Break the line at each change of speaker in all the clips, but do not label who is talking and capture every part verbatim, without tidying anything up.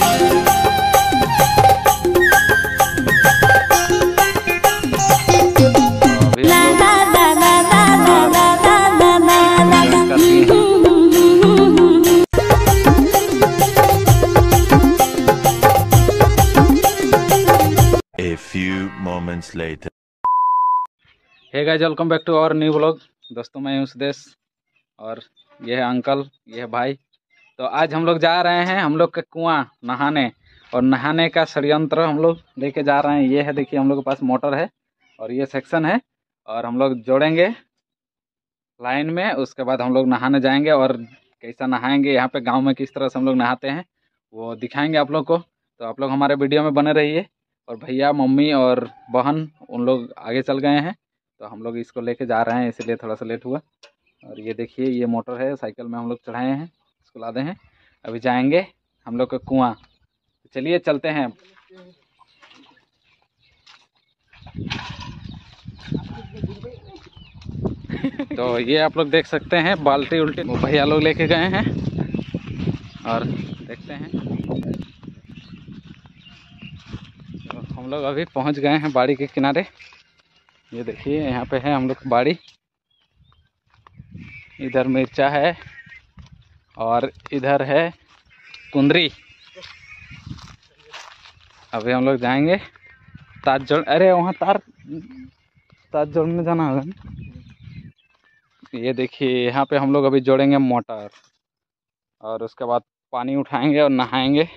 moments later.
Hey guys, welcome back to our new vlog. दोस्तों, मैं हूं सुदेश और ये है अंकल, ये है भाई। तो आज हम लोग जा रहे हैं हम लोग के कुआं नहाने, और नहाने का षड्यंत्र हम लोग लेके जा रहे हैं। ये है, देखिए, हम लोग के पास मोटर है और ये सेक्शन है, और हम लोग जोड़ेंगे लाइन में। उसके बाद हम लोग नहाने जाएंगे, और कैसा नहाएंगे, यहाँ पे गाँव में किस तरह से हम लोग नहाते हैं वो दिखाएंगे आप लोग को। तो आप लोग हमारे वीडियो में बने रहिए। और भैया, मम्मी और बहन उन लोग आगे चल गए हैं, तो हम लोग इसको लेके जा रहे हैं, इसलिए थोड़ा सा लेट हुआ। और ये देखिए, ये मोटर है, साइकिल में हम लोग चढ़ाए हैं, इसको लादे हैं। अभी जाएंगे हम लोग का कुआं। तो चलिए चलते हैं। तो ये आप लोग देख सकते हैं, बाल्टी उल्टी वो भैया लोग लेके गए हैं, और देखते हैं। तो हम लोग अभी पहुंच गए हैं बाड़ी के किनारे। ये देखिए, यहाँ पे है हम लोग की बाड़ी। इधर मिर्चा है और इधर है कुंदरी। अभी हम लोग जाएंगे तार जोड़, अरे वहाँ तार तार जोड़ने जाना होगा ना। ये देखिए, यहाँ पे हम लोग अभी जोड़ेंगे मोटर, और उसके बाद पानी उठाएंगे और नहाएंगे।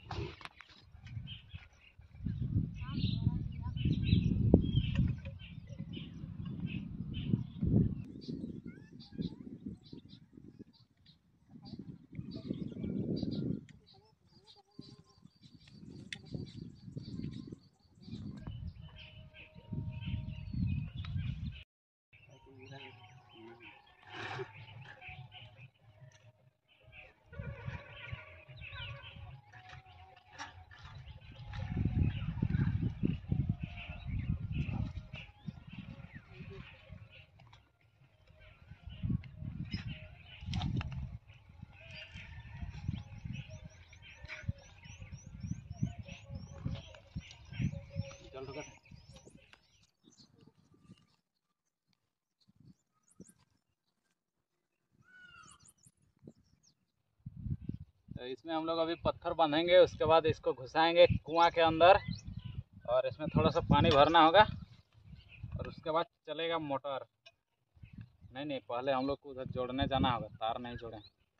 तो इसमें हम लोग अभी पत्थर बांधेंगे, उसके बाद इसको घुसाएंगे कुआं के अंदर, और इसमें थोड़ा सा पानी भरना होगा, और उसके बाद चलेगा मोटर। नहीं नहीं, पहले हम लोग को उधर जोड़ने जाना होगा, तार नहीं जोड़े।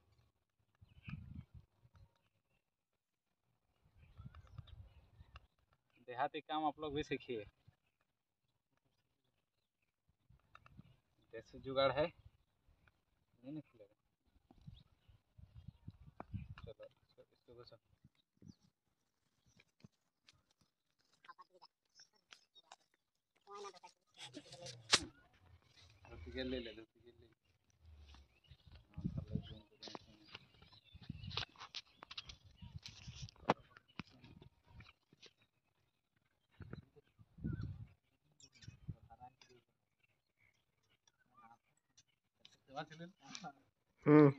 देहाती काम आप लोग भी सीखिए, जैसे जुगाड़ है नहीं निकलेगा। चलो इसको घुसा। ले ले ले ले। हम्म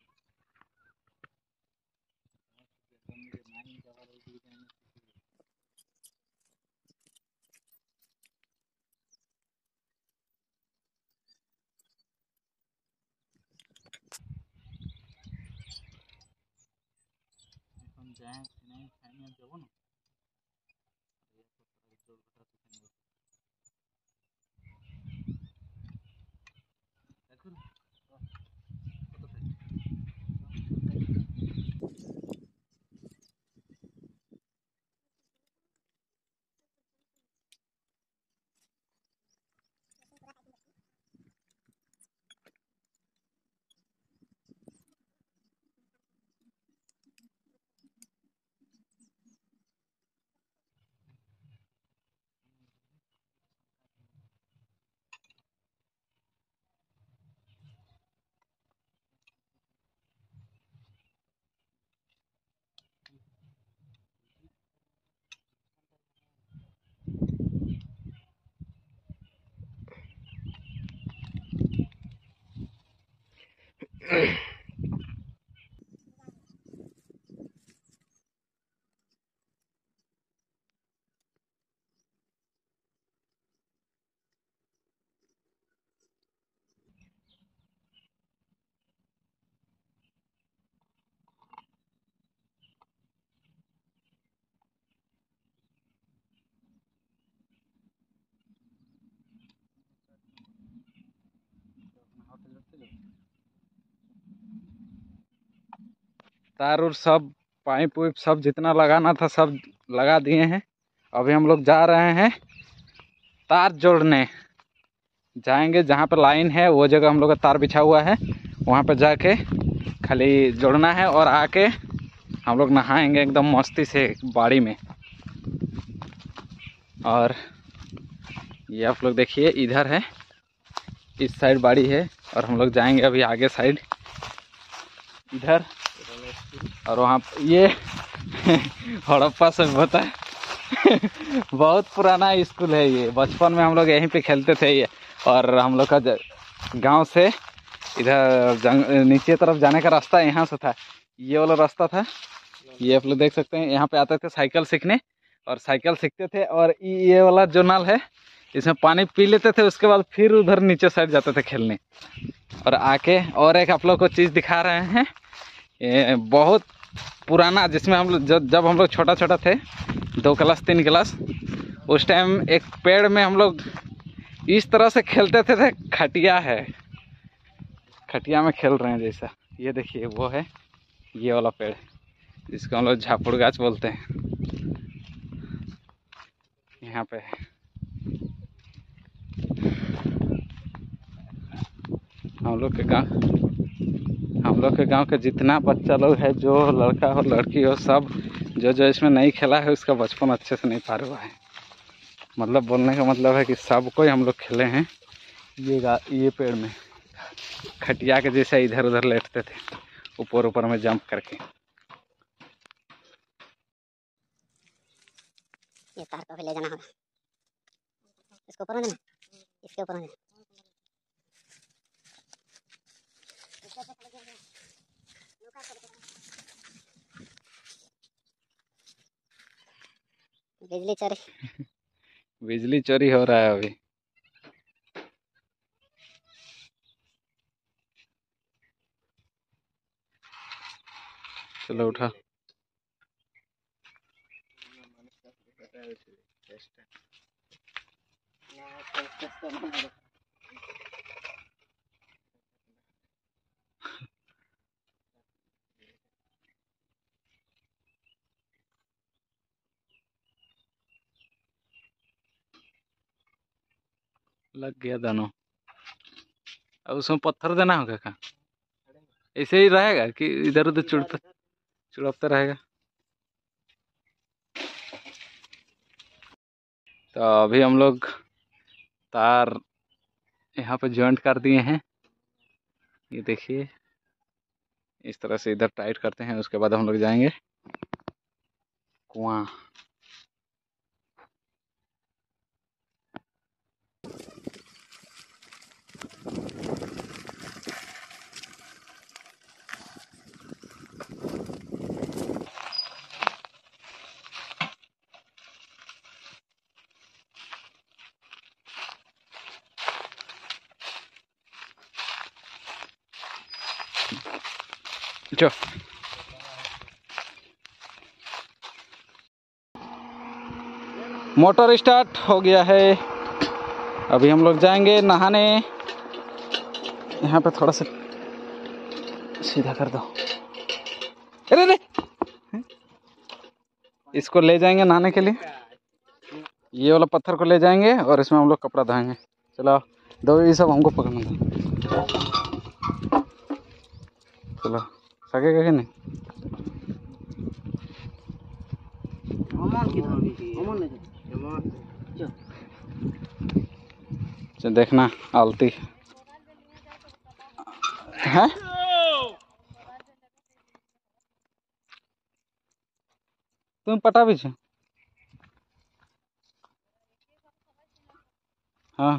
जाए नहीं खाने जब ना तार उर सब पाइप वाइप सब जितना लगाना था सब लगा दिए हैं। अभी हम लोग जा रहे हैं तार जोड़ने। जाएंगे जहाँ पर लाइन है वो जगह हम लोग का तार बिछा हुआ है, वहाँ पर जाके खाली जोड़ना है और आके हम लोग नहाएंगे एकदम मस्ती से बाड़ी में। और ये आप लोग देखिए इधर है, इस साइड बाड़ी है और हम लोग जाएंगे अभी आगे साइड इधर। और वहाँ ये हड़प्पा सभ्यता है बहुत पुराना स्कूल है ये। बचपन में हम लोग यहीं पे खेलते थे ये। और हम लोग का गांव से इधर जंग नीचे तरफ जाने का रास्ता यहाँ से था, ये वाला रास्ता था। ये आप लोग देख सकते हैं, यहाँ पे आते थे साइकिल सीखने और साइकिल सीखते थे। और ये वाला जो नल है इसमें पानी पी लेते थे, उसके बाद फिर उधर नीचे साइड जाते थे खेलने। और आके और एक आप लोग को चीज़ दिखा रहे हैं, ये बहुत पुराना, जिसमें हम लोग जब जब हम लोग छोटा छोटा थे, दो क्लास तीन क्लास, उस टाइम एक पेड़ में हम लोग इस तरह से खेलते थे, थे खटिया है, खटिया में खेल रहे हैं जैसा। ये देखिए वो है ये वाला पेड़ जिसको हम लोग झापुड़ गाछ बोलते हैं, यहाँ पे हम लोग के गांव हम लोग के गांव के जितना बच्चा लोग है, जो लड़का हो लड़की हो, सब जो जो इसमें नहीं खेला है उसका बचपन अच्छे से नहीं पार हुआ है। मतलब बोलने का मतलब है कि सब कोई हम लोग खेले हैं ये गा ये पेड़ में खटिया के जैसे इधर उधर लेटते थे ऊपर ऊपर में जंप करके।
ये तार को भी ले जाना होगा, इसको ऊपर देना, इसके ऊपर देना। बिजली चोरी
बिजली चोरी हो रहा है अभी। चलो उठा। लग गया दोनों। अब उसमें पत्थर देना होगा क्या? ऐसे ही रहेगा कि इधर उधर चुड़ता चुड़पता रहेगा? तो अभी हम लोग तार यहाँ पे जॉइंट कर दिए हैं, ये देखिए इस तरह से इधर टाइट करते हैं। उसके बाद हम लोग जाएंगे कुआं। जो मोटर स्टार्ट हो गया है। अभी हम लोग जाएंगे नहाने। यहाँ पे थोड़ा सा सीधा कर दो। अरे अरे इसको ले जाएंगे नहाने के लिए, ये वाला पत्थर को ले जाएंगे और इसमें हम लोग कपड़ा धोएंगे। चलो दो, ये सब हमको पकड़ना था। चलो सकेगा कि नहीं? देखना आलती है। तुम पटा भी छे? हाँ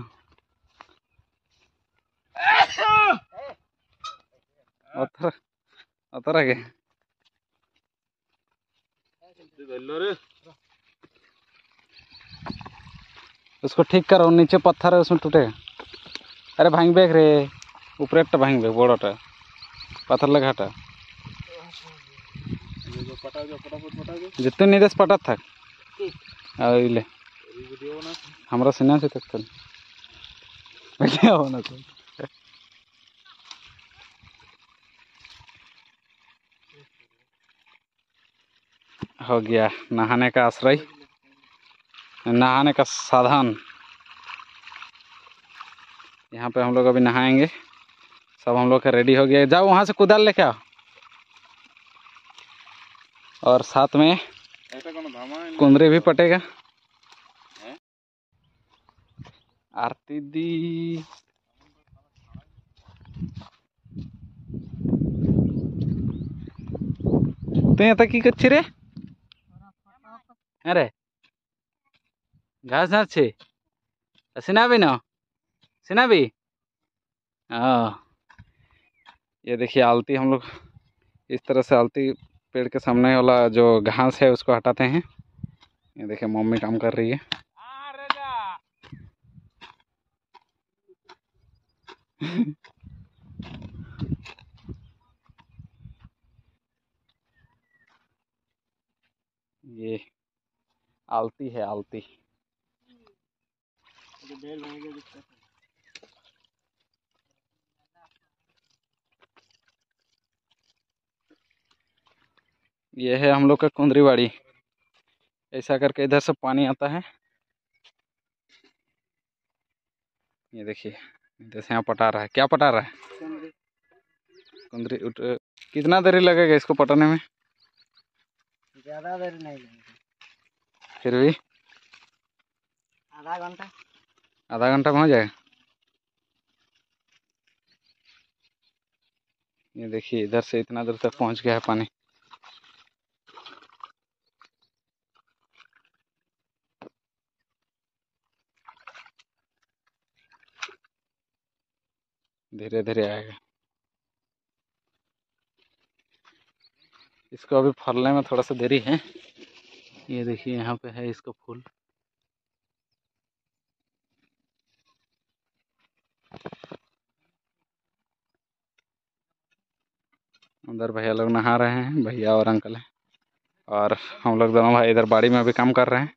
अतर अतर आगे उसको ठीक करो, नीचे पत्थर है उसमें टूटेगा। अरे भांग बेग रे ऊपर भांग बेग बड़टा पत्थर लगाटा जितने निदेश पटा था ले हमरा सिन्हा से तक होना चाहिए। हो गया नहाने का आश्रय, नहाने का साधन। यहाँ पे हम लोग अभी नहाएंगे। सब हम लोग का रेडी हो गया। जाओ वहाँ से कुदाल लेके आओ। और साथ में कुंदरी भी पटेगा। आरती दी तो यहाँ तक की कच्ची रे अरे घास झास छे सिनाबी न सिनाबी। हाँ ये देखिए आलती हम लोग इस तरह से आलती पेड़ के सामने वाला जो घास है उसको हटाते हैं। ये देखिए मम्मी काम कर रही है। ये आलती है आलती। ये है हम लोग का कुंदरीवाड़ी। ऐसा करके इधर से पानी आता है। ये देखिए इधर से यहाँ पटा रहा है। क्या पटा रहा है? कुंदरी उठ। कितना देरी लगेगा इसको पटाने में?
ज़्यादा देर नहीं लगेगा,
फिर भी
आधा घंटा
आधा घंटा में हो जाएगा। ये देखिए इधर से इतना दूर तक पहुंच गया है पानी। धीरे धीरे आएगा। इसको अभी फलने में थोड़ा सा देरी है। ये देखिए यहाँ पे है इसको फूल। अंदर भैया लोग नहा रहे हैं, भैया और अंकल हैं। और हम लोग दोनों भाई इधर बाड़ी में अभी काम कर रहे हैं।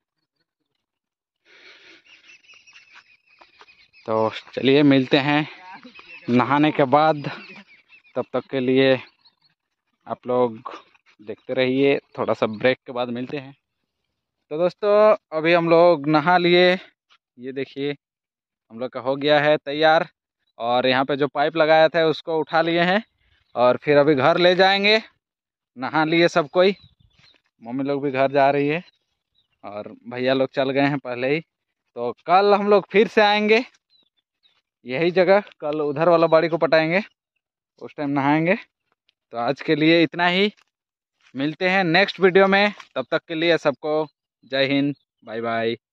तो चलिए मिलते हैं नहाने के बाद। तब तक के लिए आप लोग देखते रहिए। थोड़ा सा ब्रेक के बाद मिलते हैं। तो दोस्तों अभी हम लोग नहा लिए। ये देखिए हम लोग का हो गया है तैयार। और यहाँ पे जो पाइप लगाया था उसको उठा लिए हैं और फिर अभी घर ले जाएंगे। नहा लिए सब कोई। मम्मी लोग भी घर जा रही है और भैया लोग चल गए हैं पहले ही। तो कल हम लोग फिर से आएंगे यही जगह। कल उधर वाला बाड़ी को पटाएंगे, उस टाइम नहाएंगे। तो आज के लिए इतना ही। मिलते हैं नेक्स्ट वीडियो में। तब तक के लिए सबको जय हिंद, बाय बाय।